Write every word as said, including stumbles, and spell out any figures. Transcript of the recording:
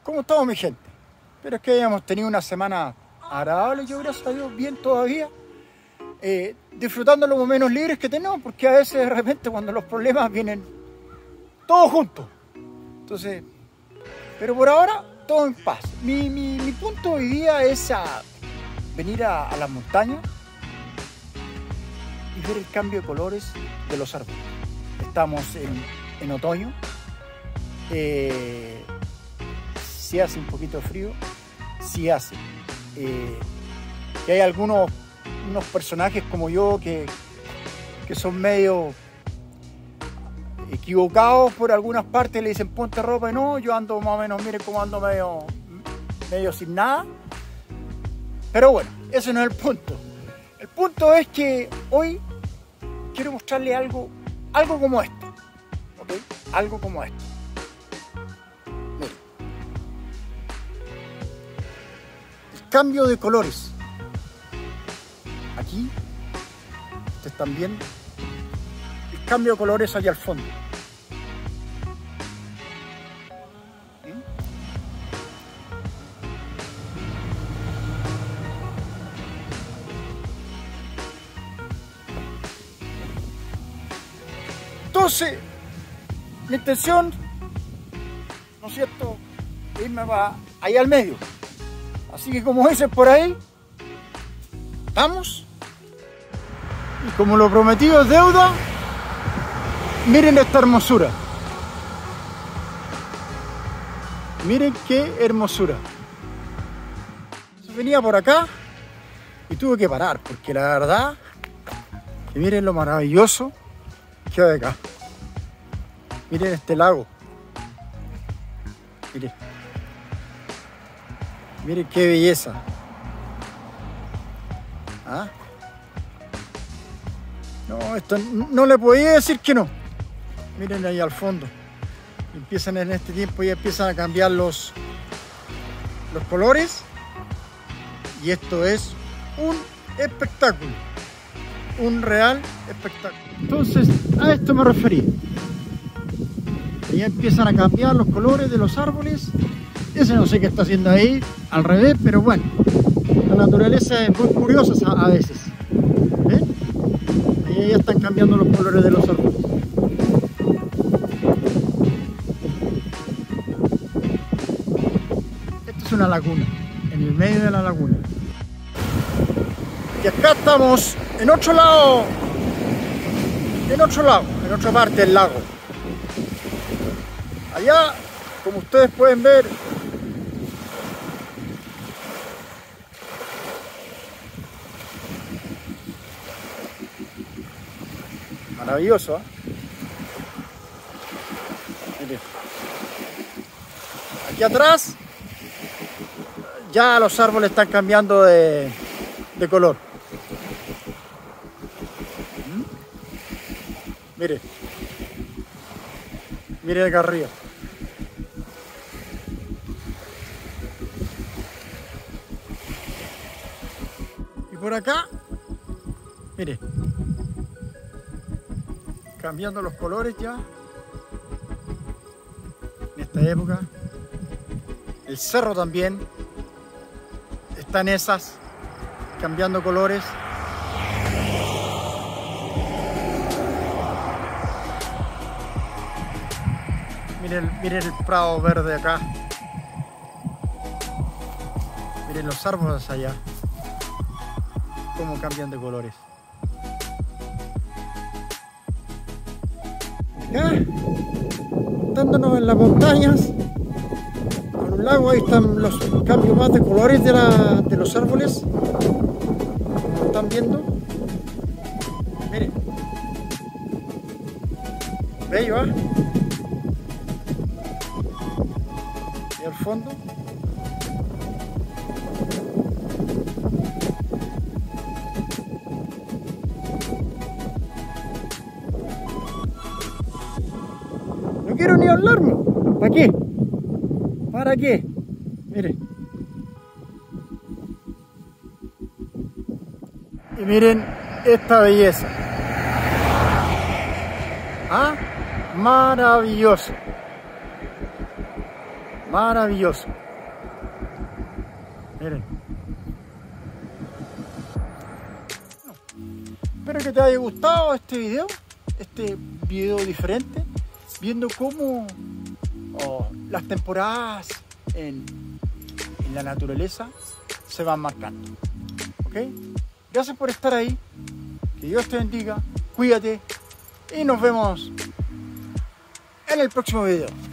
¿Cómo estamos, mi gente? Espero que hayamos tenido una semana agradable, yo gracias a Dios bien todavía, eh, disfrutando los momentos libres que tenemos, porque a veces de repente cuando los problemas vienen todos juntos. Entonces, pero por ahora todo en paz. Mi, mi, mi punto hoy día es a venir a, a las montañas y ver el cambio de colores de los árboles. Estamos en, en otoño. Eh, si hace un poquito de frío, si hace. Eh, y hay algunos unos personajes como yo que, que son medio equivocados por algunas partes, le dicen ponte ropa y no, yo ando más o menos, miren cómo ando medio, medio sin nada. Pero bueno, ese no es el punto. El punto es que hoy quiero mostrarle algo, algo como esto, ¿ok? Algo como esto. Cambio de colores. Aquí ustedes están viendo el cambio de colores allá al fondo. Entonces, mi intención, ¿no es cierto?, irme va ahí al medio. Así que como dicen por ahí, estamos. Y como lo prometido es deuda, miren esta hermosura. Miren qué hermosura. Venía por acá y tuve que parar, porque la verdad, que miren lo maravilloso que hay acá. Miren este lago. Miren. Miren qué belleza. ¿Ah? No, esto no le podía decir que no. Miren ahí al fondo. Empiezan en este tiempo, ya empiezan a cambiar los, los colores. Y esto es un espectáculo. Un real espectáculo. Entonces, a esto me refería. Ya empiezan a cambiar los colores de los árboles. Ese no sé qué está haciendo ahí, al revés, pero bueno, la naturaleza es muy curiosa a, a veces. ¿Eh? Ahí ya están cambiando los colores de los árboles. Esto es una laguna, en el medio de la laguna. Y acá estamos en otro lado, en otro lado, en otra parte del lago. Allá, como ustedes pueden ver, maravilloso, ¿eh? Miren. Aquí atrás ya los árboles están cambiando de, de color. ¿Mm? Miren. Miren acá arriba. Y por acá, miren. Cambiando los colores ya en esta época. El cerro también está en esas, cambiando colores. Miren, miren el prado verde acá. Miren los árboles allá, cómo cambian de colores. Acá, dándonos en las montañas, con un lago, ahí están los cambios más de colores de, la, de los árboles, como están viendo. Miren, bello, ¿ah? ¿Eh? Y al fondo, no quiero ni hablarme. ¿Para qué? ¿Para qué? Miren. Y miren esta belleza. ¿Ah? Maravilloso. Maravilloso. Miren. Espero que te haya gustado este video, este video diferente, viendo cómo oh, las temporadas en, en la naturaleza se van marcando. ¿Ok? Gracias por estar ahí, que Dios te bendiga, cuídate y nos vemos en el próximo video.